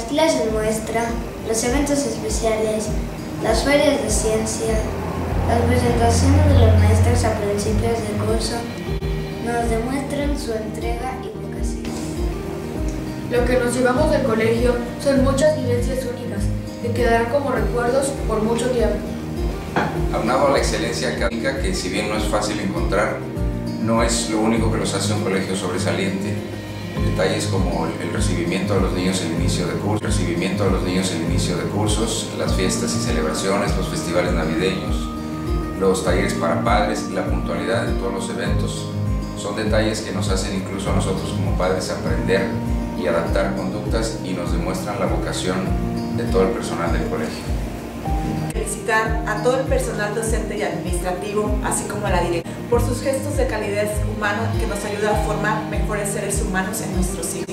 clases muestra, los eventos especiales, las ferias de ciencia, las presentaciones de los maestros a principios de curso nos demuestran su entrega y vocación. Lo que nos llevamos del colegio son muchas vivencias únicas que quedarán como recuerdos por mucho tiempo. Aunado a la excelencia académica, que si bien no es fácil encontrar, no es lo único que los hace un colegio sobresaliente. Detalles como el recibimiento a los niños en inicio de cursos, las fiestas y celebraciones, los festivales navideños, los talleres para padres, la puntualidad en todos los eventos, son detalles que nos hacen incluso a nosotros como padres aprender y adaptar conductas y nos demuestran la vocación de todo el personal del colegio. Felicitar a todo el personal docente y administrativo, así como a la dirección, por sus gestos de calidez humana que nos ayuda a formar mejores seres humanos en nuestros hijos.